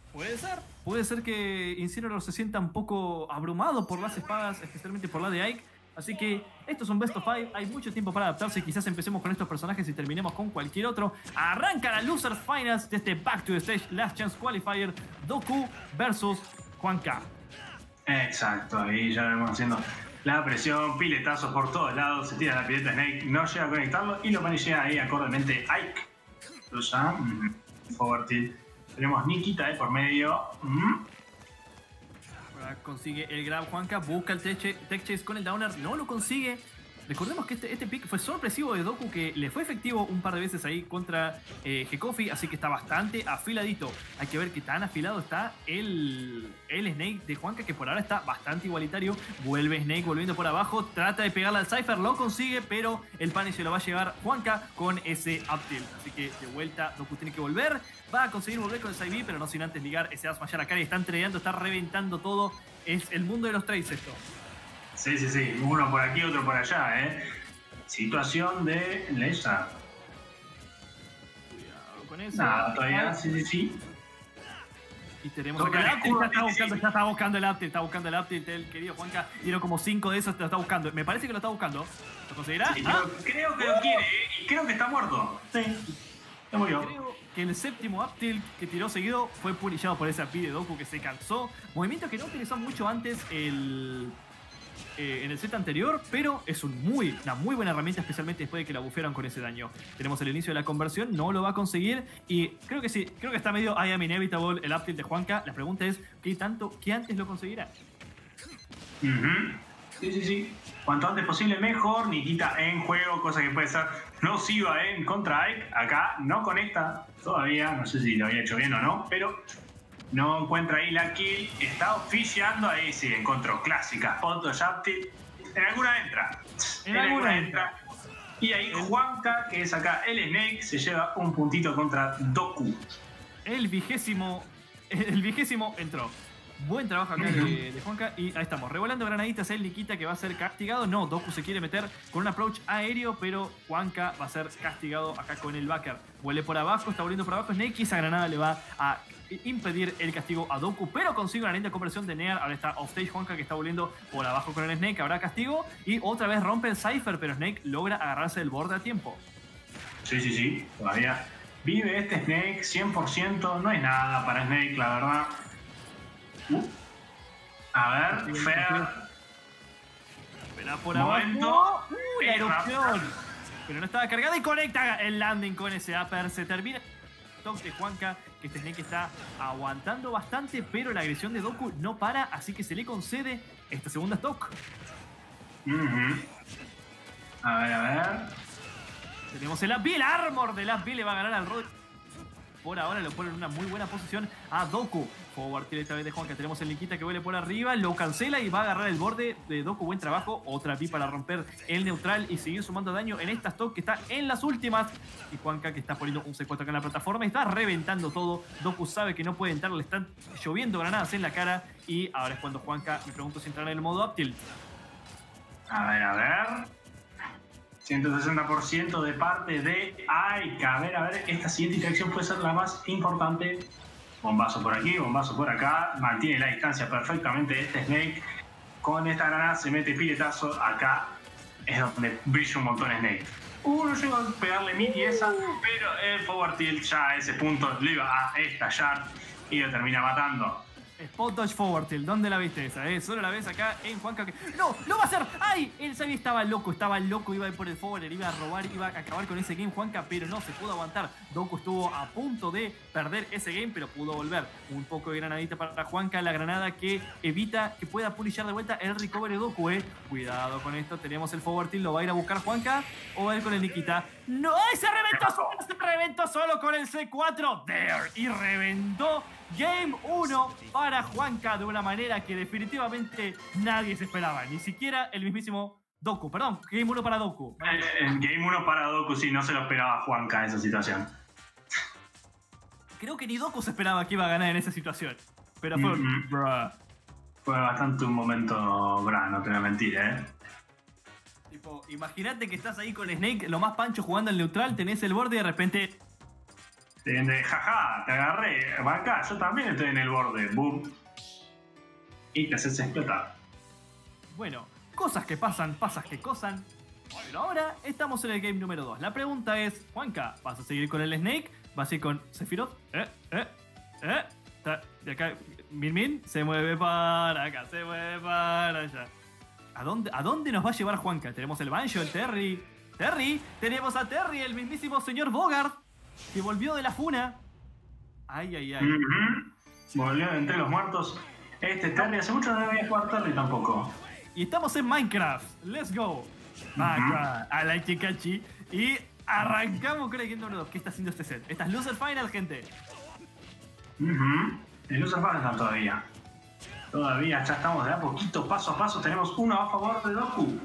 Puede ser que Incineroar se sienta un poco abrumado por las espadas, especialmente por la de Ike. Así que esto es un Best of 5, hay mucho tiempo para adaptarse. Quizás empecemos con estos personajes y terminemos con cualquier otro. Arranca la Losers Finals de este Back to the Stage Last Chance Qualifier. Doku versus Juan K. Exacto, ahí ya vemos haciendo la presión, piletazos por todos lados, se tira la pileta Snake, no llega a conectarlo y lo manilla ahí acordemente Ike. Cruza, forward tilt. Tenemos Nikita ahí por medio. Ahora consigue el grab Juanca, busca el tech chase con el downer, no lo consigue. Recordemos que este pick fue sorpresivo de Doku, que le fue efectivo un par de veces ahí contra Hekofi, así que está bastante afiladito. Hay que ver qué tan afilado está el Snake de Juanca, que por ahora está bastante igualitario. Vuelve Snake volviendo por abajo, trata de pegarle al Cypher, lo consigue, pero el punish se lo va a llevar Juanca con ese up tilt. Así que de vuelta Doku tiene que volver, va a conseguir volver con el side B, pero no sin antes ligar ese Asma a la cara y están tradeando, está reventando todo. Es el mundo de los trades esto. Sí, uno por aquí, otro por allá, Situación de Lesa. Cuidado con eso. Nada, todavía, sí. Y tenemos acá ya está buscando el update, el querido Juanca. Tiró como 5 de esos, te lo está buscando. Me parece que lo está buscando. ¿Lo conseguirá? Sí, creo que lo quiere, y creo que está muerto. Sí, se murió. Creo que el séptimo up tilt que tiró seguido fue punillado por ese AP de Doku, que se cansó. Movimiento que no utilizó mucho antes en el set anterior, pero es una muy buena herramienta, especialmente después de que la bufearon con ese daño. Tenemos el inicio de la conversión, no lo va a conseguir y creo que está medio I am inevitable el up tilt de Juanca. La pregunta es, ¿qué antes lo conseguirá? Sí. Cuanto antes posible mejor. Nikita en juego, cosa que puede ser nociva en contra Ike. Acá no conecta todavía, no sé si lo había hecho bien o no, pero no encuentra ahí la kill, está oficiando, ahí sí encontró clásicas fotos, en alguna entra. Y ahí Juanca, que es acá el Snake, se lleva un puntito contra Doku. El vigésimo entró. Buen trabajo acá de Juanca. Y ahí estamos, revolando granaditas el Nikita, que va a ser castigado. No, Doku se quiere meter con un approach aéreo, pero Juanca va a ser castigado acá con el backer. Vuelve por abajo, está volviendo por abajo Snake y esa granada le va a impedir el castigo a Doku, pero consigue una linda conversión de Near. Ahora está offstage Juanca, que está volviendo por abajo con el Snake. Habrá castigo y otra vez rompe el Cypher, pero Snake logra agarrarse del borde a tiempo. Sí, todavía vive este Snake 100%. No hay nada para Snake, la verdad. A ver, Fair. Espera por abajo. La erupción. Pero no estaba cargada y conecta el landing con ese upper. Se termina el toque de Juanca, que este Snake está aguantando bastante, pero la agresión de Doku no para, así que se le concede esta segunda stock. A ver. Tenemos el AP, el armor del AP le va a ganar al Rod. Por ahora lo pone en una muy buena posición a Doku. Forward tilt esta vez de Juanca. Tenemos el Nikita que vuelve por arriba, lo cancela y va a agarrar el borde de Doku. Buen trabajo. Otra AP para romper el neutral y seguir sumando daño en esta stock que está en las últimas. Y Juanca, que está poniendo un C4 acá en la plataforma, está reventando todo. Doku sabe que no puede entrar, le están lloviendo granadas en la cara. Y ahora es cuando Juanca, me pregunto si entrará en el modo up tilt. A ver. 160% de parte de Ike. A ver, esta siguiente interacción puede ser la más importante. Bombazo por aquí, bombazo por acá. Mantiene la distancia perfectamente este Snake. Con esta granada se mete piletazo. Acá es donde brilla un montón Snake. No llegó a pegarle mid y esa, pero el forward tilt ya a ese punto lo iba a estallar y lo termina matando. Spot dodge forward tilt, ¿dónde la viste esa? Solo la ves acá en Juanca que... ¡No! ¡Lo va a hacer! ¡Ay! El Sabi estaba loco, iba a ir por el forward, iba a robar, iba a acabar con ese game Juanca, pero no se pudo aguantar. Doku estuvo a punto de perder ese game, pero pudo volver. Un poco de granadita para Juanca, la granada que evita que pueda pulillar de vuelta el recovery de Doku, Cuidado con esto, tenemos el forward tilt, lo va a ir a buscar Juanca o va a ir con el Nikita. ¡No! ¡Ay! Se reventó solo con el C4 there y reventó. Game 1 para Juanca de una manera que definitivamente nadie se esperaba, ni siquiera el mismísimo Doku. Perdón, Game 1 para Doku. Game 1 para Doku, sí, no se lo esperaba Juanca esa situación. Creo que ni Doku se esperaba que iba a ganar en esa situación. Pero fue bastante un momento no te voy a mentir, Tipo, imagínate que estás ahí con Snake, lo más pancho jugando al neutral, tenés el borde y de repente... De jaja, te agarré, va acá, yo también estoy en el borde, boom. Y te haces explotar. Bueno, cosas que pasan, pasas que cosan. Pero ahora estamos en el game número 2. La pregunta es, Juanca, ¿vas a seguir con el Snake? ¿Vas a ir con Sephiroth? De acá, Min se mueve para acá, se mueve para allá. ¿A dónde nos va a llevar Juanca? Tenemos el Banjo, el Terry. Tenemos a Terry, el mismísimo señor Bogart, que volvió de la funa. Ay. Volvió de entre los muertos. Terry, hace mucho no debía jugar Terry tampoco. Y estamos en Minecraft. Let's go. Minecraft, I like Chikachi. Y arrancamos con el game número 2. ¿Qué está haciendo este set? Esta es Loser Final, gente. El Loser Final está todavía. Todavía, ya estamos de a poquito, paso a paso. Tenemos uno a favor de Doku.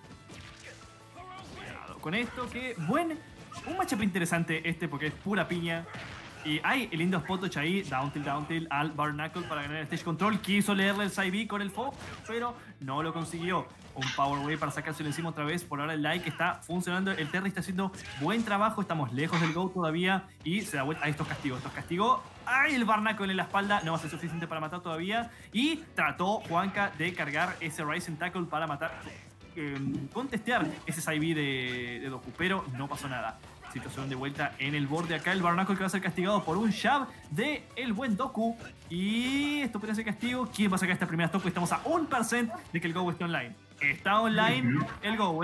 Cuidado con esto, que un matchup interesante este porque es pura piña. Y hay el lindo spot ahí, down tilt al Barnacle para ganar el stage control. Quiso leerle el side B con el Fog, pero no lo consiguió. Un power wave para sacárselo encima otra vez. Por ahora el like está funcionando. El Terry está haciendo buen trabajo. Estamos lejos del go todavía. Y se da vuelta a estos castigos. ¡Ay! El Barnacle en la espalda no va a ser suficiente para matar todavía. Y trató Juanca de cargar ese Rising Tackle para matar. Contestear ese side B de Doku, pero no pasó nada. Situación de vuelta en el borde acá. El Barnacle que va a ser castigado por un jab de el buen Doku. Y esto puede ser castigo. ¿Quién va a sacar esta primera stop? Estamos a 1% de que el Go esté online. Está online el Go,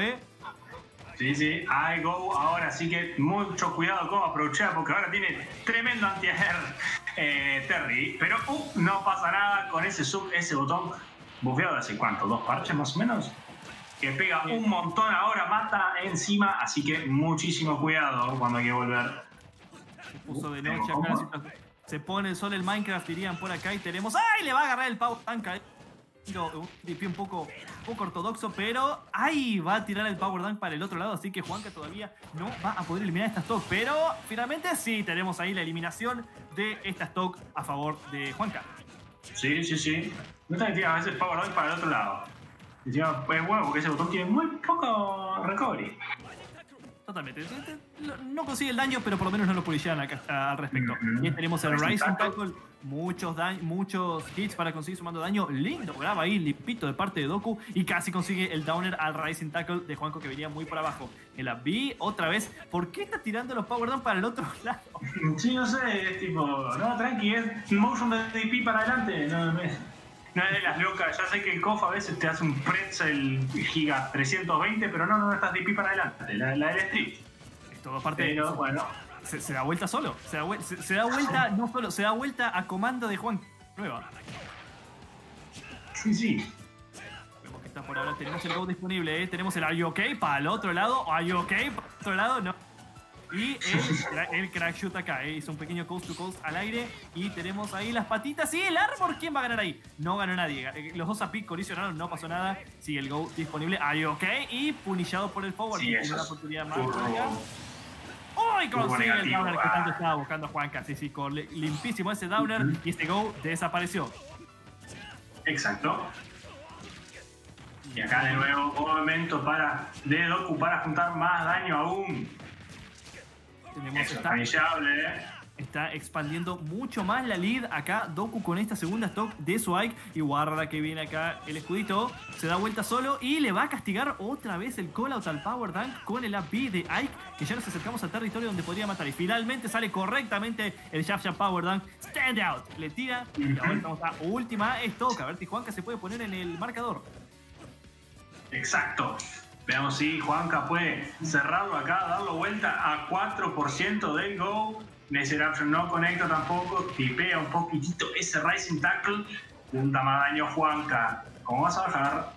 Sí, hay Go ahora, así que mucho cuidado cómo aprovechar, porque ahora tiene tremendo anti-air Terry. Pero no pasa nada con ese botón bufeado de hace cuánto, 2 parches más o menos. Que pega un montón ahora, mata encima, así que muchísimo cuidado cuando hay que volver. Se puso de noche acá la situación. Se pone el sol el Minecraft, dirían por acá, y tenemos... ¡Ay! Le va a agarrar el Power Dunk. Un DP un poco ortodoxo, pero ahí va a tirar el Power Dunk para el otro lado, así que Juanca todavía no va a poder eliminar esta stock, pero finalmente sí, tenemos ahí la eliminación de esta stock a favor de Juanca. Sí. No te tiras a veces Power Dunk para el otro lado. Encima es bueno porque ese botón tiene muy poco recovery. Totalmente. No consigue el daño, pero por lo menos no lo pulishean al respecto. Y tenemos el Rising Tackle. Muchos hits para conseguir sumando daño. Lindo graba ahí, limpito de parte de Doku. Y casi consigue el downer al Rising Tackle de Juanco, que venía muy por abajo. En la B, otra vez. ¿Por qué está tirando los Power Down para el otro lado? Sí, no sé, es tipo... No, tranqui, es motion de DP para adelante. No es de las locas. Ya sé que el KOF a veces te hace un pretzel giga 320, pero no estás DP para adelante. La del Street. Es todo parte pero, de... bueno... Se da vuelta solo. Se da vuelta, no solo, se da vuelta a comando de Juan Nueva. Sí. Vemos que está por ahora. Tenemos el Go disponible. Tenemos el Are You Okay para el otro lado. Are You Okay para el otro lado. No. Y el crack shoot acá. Hizo un pequeño coast to coast al aire. Y tenemos ahí las patitas. Y el Arbor. ¿Quién va a ganar ahí? No ganó nadie. Los dos a pick colisionaron. No pasó nada. Sigue el Go disponible. Are You Okay. Y punillado por el forward. Sí, una oportunidad más. ¡Uy! Consigue el downer que tanto estaba buscando Juanca. Sí, limpísimo ese downer. Y este Go desapareció. Exacto. Y acá de nuevo, momento de Doku para juntar más daño aún. Tenemos está expandiendo mucho más la lead acá Doku con esta segunda stock de su Ike. Y guarda que viene acá el escudito. Se da vuelta solo y le va a castigar otra vez el call out al Power Dunk con el AP de Ike, que ya nos acercamos al territorio donde podría matar. Y finalmente sale correctamente el Jab Power Dunk. Stand out. Le tira. Y ahora estamos a última stock. A ver si Juanca se puede poner en el marcador. Exacto. Veamos si Juanca puede cerrarlo acá, darlo vuelta a 4% del Go. Miseraption no conecta tampoco, tipea un poquitito ese Rising Tackle. Junta más daño Juanca. ¿Cómo vas a bajar?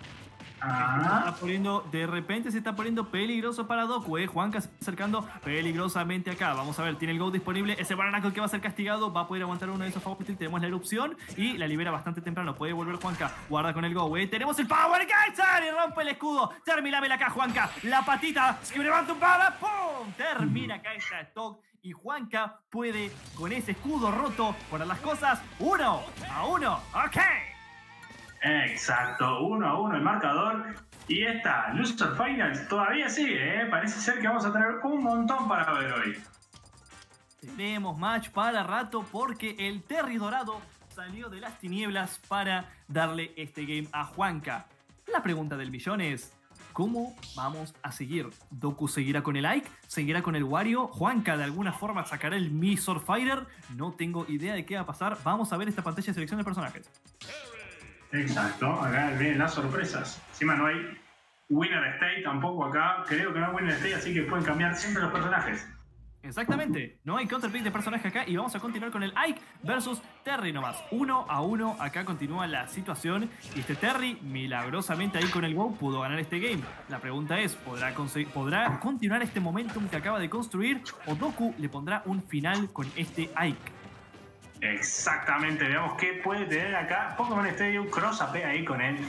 De repente se está poniendo peligroso para Doku, Juanca se está acercando peligrosamente acá. Vamos a ver, tiene el Go disponible. Ese Barnacle que va a ser castigado va a poder aguantar uno de esos favoritos. Tenemos la erupción y la libera bastante temprano. Puede volver Juanca. Guarda con el Go, Tenemos el Power Geyser y rompe el escudo. Termínamela acá, Juanca. La patita. Que levanta un para. ¡Pum! Termina acá esta stock. Y Juanca puede, con ese escudo roto, poner las cosas 1-1. ¡Ok! Exacto, 1-1 el marcador. Y esta Loser Finals todavía sigue, Parece ser que vamos a tener un montón para ver hoy. Tenemos match para rato porque el Terry dorado salió de las tinieblas para darle este game a Juanca. La pregunta del millón es: ¿cómo vamos a seguir? ¿Doku seguirá con el Ike? ¿Seguirá con el Wario? ¿Juanca de alguna forma sacará el Mi Sword Fighter? No tengo idea de qué va a pasar. Vamos a ver esta pantalla de selección de personajes. Exacto, acá vienen las sorpresas. Encima no hay Winner State tampoco acá. Creo que no hay Winner State, así que pueden cambiar siempre los personajes. Exactamente, no hay counterpick de personaje acá y vamos a continuar con el Ike versus Terry nomás. 1-1, acá continúa la situación y este Terry milagrosamente ahí con el WoW pudo ganar este game. La pregunta es, ¿podrá continuar este momentum que acaba de construir o Doku le pondrá un final con este Ike? Exactamente, veamos qué puede tener acá Pokémon Stadium, cross AP ahí con el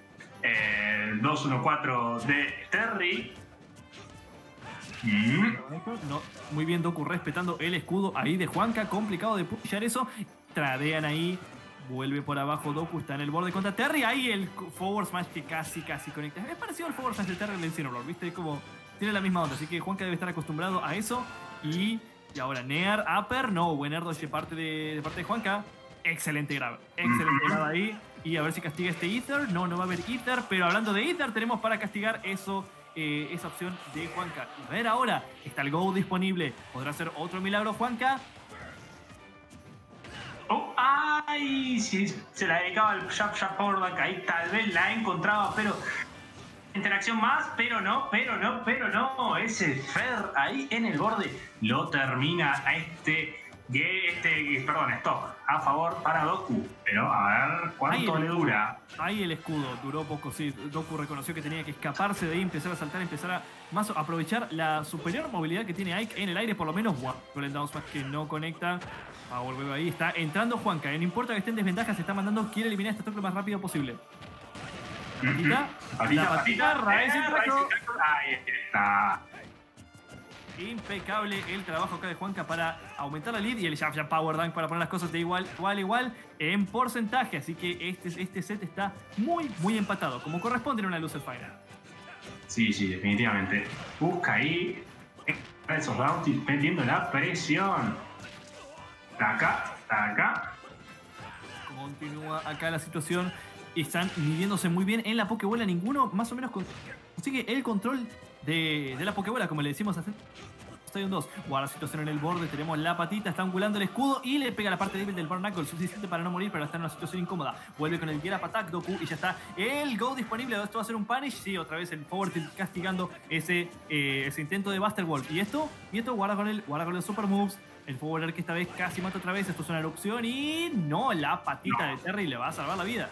2-1-4 de Terry. No, muy bien Doku respetando el escudo ahí de Juanca, complicado de pushar eso. Tradean ahí, vuelve por abajo Doku, está en el borde contra Terry. Ahí el forward smash que casi conecta. Es parecido al forward smash de Terry en el Incineroar, ¿viste? Como tiene la misma onda, así que Juanca debe estar acostumbrado a eso. Y ahora Near, Upper, no, buen air dodge de parte de Juanca. Excelente grab ahí. Y a ver si castiga este Ether. No va a haber Ether, pero hablando de Ether, tenemos para castigar eso. Esa opción de Juanca. A ver ahora, está el Go disponible. ¿Podrá hacer otro milagro Juanca? Oh, ¡ay! Si se la dedicaba al Sharp Power Dunk, ahí tal vez la encontraba, pero interacción más, pero no. Ese Fer ahí en el borde lo termina a stock a favor para Doku. Pero a ver cuánto le dura. Ahí el escudo, duró poco, sí. Doku reconoció que tenía que escaparse de ahí, empezar a saltar, empezar a aprovechar la superior movilidad que tiene Ike en el aire, por lo menos. Con el down smash que no conecta. Volver ahí, está entrando Juanca. No importa que esté en desventaja, se está mandando, quiere eliminar este stock lo más rápido posible. La patita, Rising Tackle. Ahí está. Impecable el trabajo acá de Juanca para aumentar la lead y el Jab Power Dunk para poner las cosas de igual en porcentaje. Así que este set está muy empatado, como corresponde en una Loser Final. Sí, definitivamente. Busca ahí esos bounties metiendo la presión. Acá. Continúa acá la situación. Están midiéndose muy bien en la Pokébola. Ninguno más o menos consigue el control de la Pokébola, como le decimos a Stadium 2. Guarda situación en el borde, tenemos la patita, está angulando el escudo y le pega la parte débil del Barnacle, suficiente para no morir, pero está en una situación incómoda. Vuelve con el Get Up Attack Doku y ya está el Go disponible. Esto va a ser un punish, sí, otra vez el forward tilt castigando ese intento de Buster Wolf. Y esto guarda con el Super Moves. El forwarder que esta vez casi mata otra vez. Esto es una erupción y no, la patita de Terry le va a salvar la vida.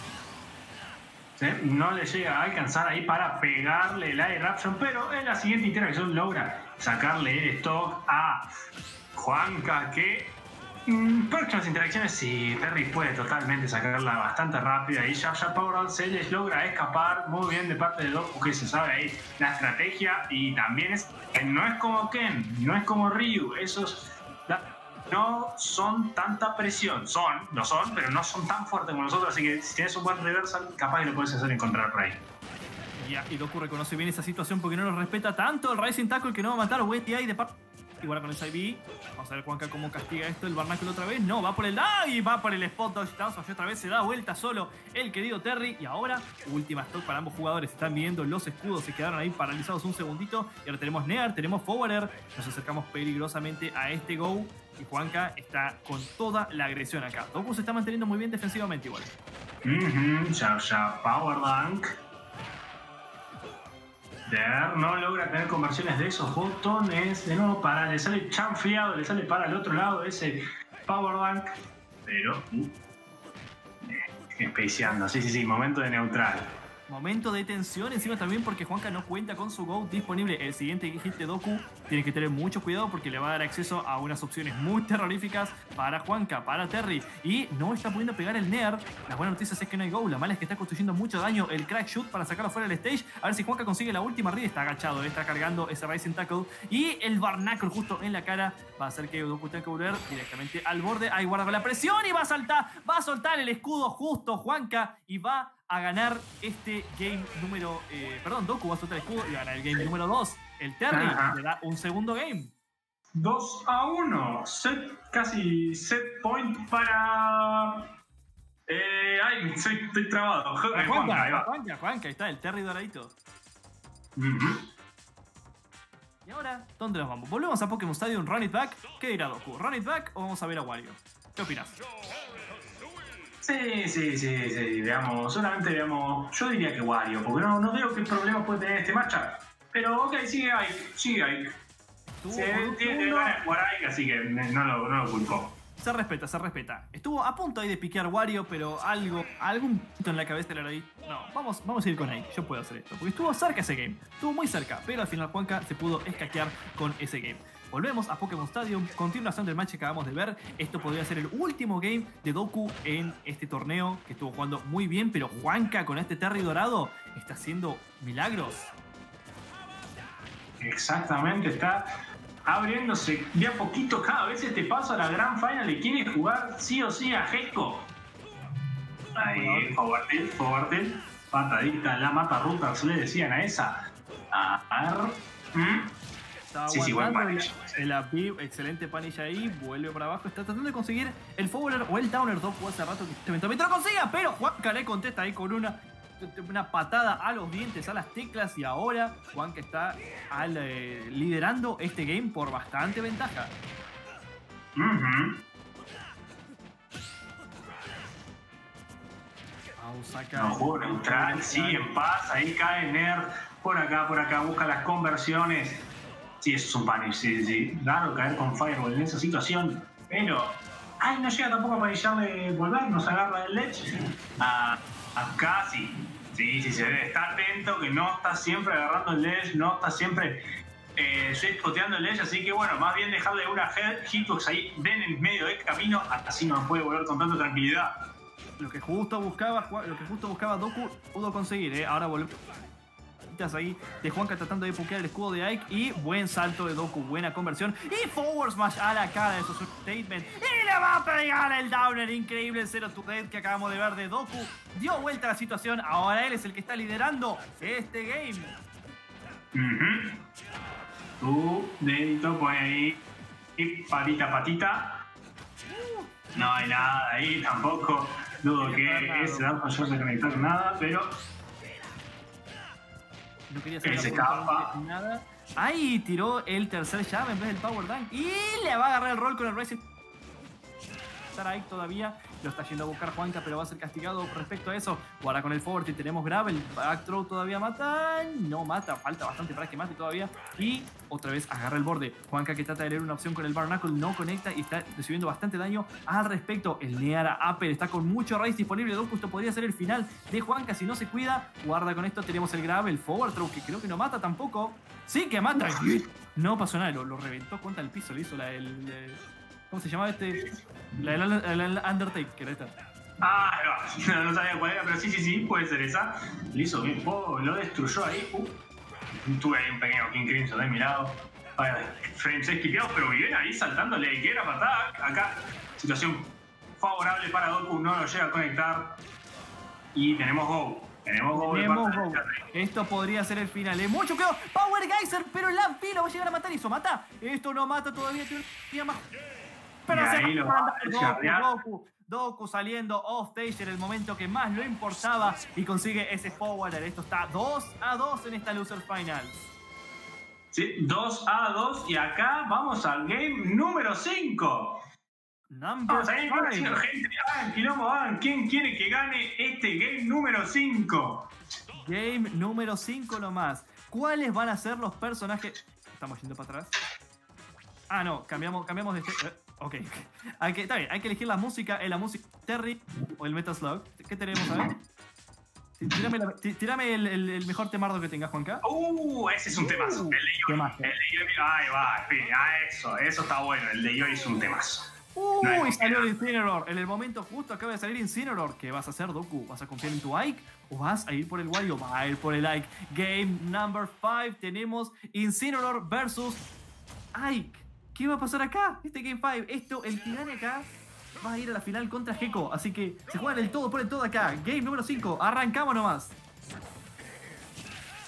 No le llega a alcanzar ahí para pegarle la Eruption, pero en la siguiente interacción logra sacarle el stock a Juanca, que próximas interacciones sí, Terry puede totalmente sacarla bastante rápida y Jab Power se les logra escapar muy bien de parte de Doku, que se sabe ahí la estrategia. Y también no es como Ken, no es como Ryu, esos no son tanta presión, lo son, pero no son tan fuertes como nosotros, así que si tienes un buen reversal, capaz que lo puedes hacer encontrar por ahí. Y Doku reconoce bien esa situación porque no lo respeta tanto. El Rising Tackle que no va a matar, Wetty ahí de parte. Igual con el Side. Vamos a ver Juanca cómo castiga esto. El Barnacle otra vez. No, va por el. ¡Ay! Va por el Spot Dodge Down Smash otra vez. Se da vuelta solo el querido Terry. Y ahora, última stock para ambos jugadores. Están viendo los escudos. Se quedaron ahí paralizados un segundito. Y ahora tenemos Near, tenemos Forwarder. Nos acercamos peligrosamente a este Go. Y Juanca está con toda la agresión acá. Doku se está manteniendo muy bien defensivamente igual. Power Dunk. No logra tener conversiones de esos botones. De nuevo, le sale chanfleado, le sale para el otro lado ese Power Dunk. Pero especiando. Sí, momento de neutral. Momento de tensión encima también porque Juanca no cuenta con su Go disponible. El siguiente hit de Doku tiene que tener mucho cuidado porque le va a dar acceso a unas opciones muy terroríficas para Juanca, para Terry. Y no está pudiendo pegar el Near. Las buenas noticias es que no hay Go. La mala es que está construyendo mucho daño el Crack Shoot para sacarlo fuera del stage. A ver si Juanca consigue la última read. Está agachado, está cargando ese Rising Tackle. Y el Barnacle justo en la cara va a hacer que Doku tenga que volver directamente al borde. Ahí guarda con la presión y va a soltar el escudo justo Juanca y va a ganar este game número... Doku va a soltar el escudo y va a ganar el game número 2. El Terry le da un segundo game. 2-1. Casi set point para... ay, estoy trabado. Juanca, ahí va. Juanca, ahí está, el Terry doradito. Y ahora, ¿dónde nos vamos? Volvemos a Pokémon Stadium, Run It Back. ¿Qué dirá Doku? ¿Run It Back o vamos a ver a Wario? ¿Qué opinas? Sí, veamos, solamente veamos, yo diría que Wario, porque no veo qué problemas puede tener este matchup. Pero ok, sigue Ike. Tiene que ganar por Ike, así que no lo culpo. Se respeta. Estuvo a punto ahí de piquear Wario, pero algún punto en la cabeza le era ahí. No, vamos a ir con Ike, yo puedo hacer esto. Porque estuvo cerca ese game, estuvo muy cerca, pero al final Juanca se pudo escaquear con ese game. Volvemos a Pokémon Stadium, continuación del match que acabamos de ver. Esto podría ser el último game de Doku en este torneo, que estuvo jugando muy bien, pero Juanca con este Terry dorado está haciendo milagros. Exactamente, está abriéndose de a poquito cada vez este paso a la Grand Final. Le quiere jugar sí o sí a Gekko. Ahí, forward tilt, patadita, la mata ruta, se le decían a esa. A ver... Está sí, buen punish. El up, excelente punish ahí, vuelve para abajo, está tratando de conseguir el forwarder o el downer. Doku hace rato que eventualmente lo consiga, pero Juanca le contesta ahí con una patada a los dientes, a las teclas, y ahora Juanca está liderando este game por bastante ventaja. No juego neutral, sigue en paz, ahí cae Nerd, por acá, busca las conversiones. Sí, eso es un punish, sí. Claro, caer con Fireball en esa situación, pero... Ay, no llega tampoco a panillarle volver, nos agarra el ledge. Acá sí. Sí, se debe estar atento, que no está siempre agarrando el ledge, no está siempre sweetpoteando el ledge, así que bueno, más bien dejarle una hitbox ahí ven en medio del camino, así no puede volver con tanta tranquilidad. Lo que justo buscaba Doku pudo conseguir, ahora volvió ahí de Juanca tratando de pokear el escudo de Ike, y buen salto de Doku, buena conversión y forward smash a la cara de su statement, y le va a pegar el downer. Increíble el 0 to death que acabamos de ver de Doku. Dio vuelta a la situación, ahora él es el que está liderando este game. Dedito pone ahí y patita. No hay nada ahí tampoco, dudo que ese dato no se conectar nada, pero no quería hacer nada. Ahí tiró el tercer llave en vez del Power Dunk y le va a agarrar el rol con el Racing. Estar ahí todavía, lo está yendo a buscar Juanca, pero va a ser castigado respecto a eso. Ahora con el forward y tenemos Gravel, back throw todavía mata, no mata, falta bastante para que mate todavía, y otra vez agarra el borde. Juanca, que trata de leer una opción con el Barnacle, no conecta y está recibiendo bastante daño al respecto. El Neara Upper está con mucho race disponible. Doku, esto podría ser el final de Juanca si no se cuida. Guarda con esto, tenemos el Gravel, forward throw, que creo que no mata tampoco. Sí que mata, no pasó nada, lo reventó contra el piso, le hizo ¿cómo se llamaba este? El Undertaker, esta. No sabía cuál era, pero sí, puede ser esa. Le hizo bien, lo destruyó ahí. Tuve ahí un pequeño King Crimson de mi lado. Frames esquipeados, pero bien ahí saltándole que era patada. Acá, situación favorable para Doku, no lo llega a conectar. Y tenemos Go. Esto podría ser el final. Mucho cuidado. Power Geyser, pero el Lampi lo va a llegar a matar. ¿Y eso mata? Esto no mata todavía. Tiene más. Pero se manda Doku saliendo off stage en el momento que más lo importaba y consigue ese forwarder. Esto está 2-2 en esta Losers Finals. Sí, 2-2 y acá vamos al game número 5. Number 5. Gente, hagan, ¿quién quiere que gane este game número 5? Game número 5 nomás. ¿Cuáles van a ser los personajes? Estamos yendo para atrás. No, cambiamos de ok. Está bien, hay que elegir la música Terry o el Metal Slug. ¿Qué tenemos a ver? Tírame el mejor temardo que tengas, Juanca. Ese es un temazo. El de Yori. Ahí va, eso está bueno. El de Yori es un temazo. Y salió el Incineroar. En el momento justo acaba de salir Incineroar. ¿Qué vas a hacer, Doku? ¿Vas a confiar en tu Ike? ¿O vas a ir por el Wario? Va a ir por el Ike. Game number 5. Tenemos Incineroar versus Ike. ¿Qué va a pasar acá? Este Game 5. El que gane acá va a ir a la final contra Gekko. Así que se juegan el todo por el todo acá. Game número 5. Arrancamos nomás.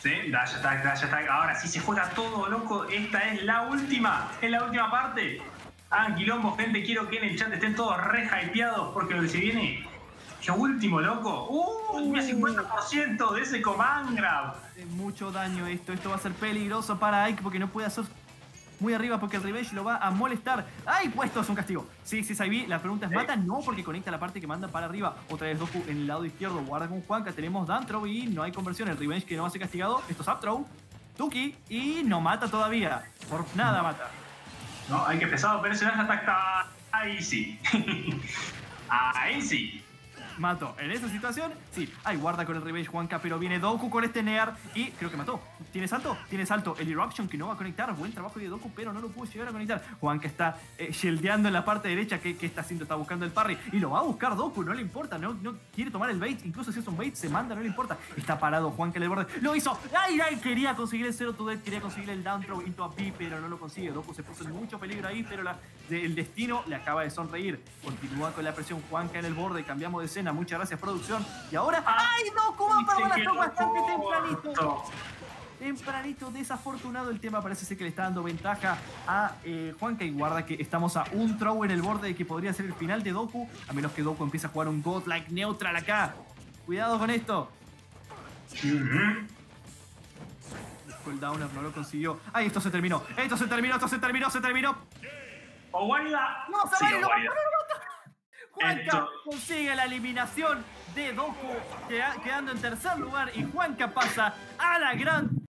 Sí, dash attack. Ahora sí se juega todo, loco. Esta es la última parte. Quilombo, gente. Quiero que en el chat estén todos re hypeados porque lo que se viene. ¡Qué último, loco! Un 50% de ese command grab. Mucho daño esto. Esto va a ser peligroso para Ike porque no puede hacer muy arriba porque el revenge lo va a molestar. ¡Ay! Puesto es un castigo. Sí, Saibi. La pregunta es: ¿mata? No, porque conecta la parte que manda para arriba. Otra vez Doku en el lado izquierdo. Guarda con Juanca. Tenemos Dantro y no hay conversión. El revenge que no va a ser castigado. Esto es Upthrow. Tuki y no mata todavía. Por nada mata. No, hay que pesado, pero ese dash attack está... Ahí sí. Ahí sí. Mató. En esa situación, sí. Ay, guarda con el revenge Juanca, pero viene Doku con este Near y creo que mató. ¿Tiene salto? Tiene salto. El Eruption que no va a conectar. Buen trabajo de Doku, pero no lo pudo llegar a conectar. Juanca está shieldando en la parte derecha. ¿Qué está haciendo? Está buscando el parry. Y lo va a buscar Doku, no le importa. No quiere tomar el bait. Incluso si es un bait, se manda, no le importa. Está parado Juanca en el borde. ¡Lo hizo! ¡Ay! Quería conseguir el 0 to death. Quería conseguir el down throw into a P, pero no lo consigue. Doku se puso en mucho peligro ahí, pero el destino le acaba de sonreír. Continúa con la presión Juanca en el borde. Cambiamos de escena. Muchas gracias, producción. Y ahora... ¡Ay, Doku va para la bastante tempranito! Tempranito, desafortunado el tema. Parece ser que le está dando ventaja a Juanca. Y guarda que estamos a un throw en el borde de que podría ser el final de Doku. A menos que Doku empiece a jugar un Godlike Neutral acá. Cuidado con esto. El downer no lo consiguió. ¡Ay, esto se terminó! ¡Esto se terminó! ¡O guarida! ¡No, se va! Sí, ¡Lo mata! Juanca consigue la eliminación de Doku, quedando en tercer lugar, y Juanca pasa a la gran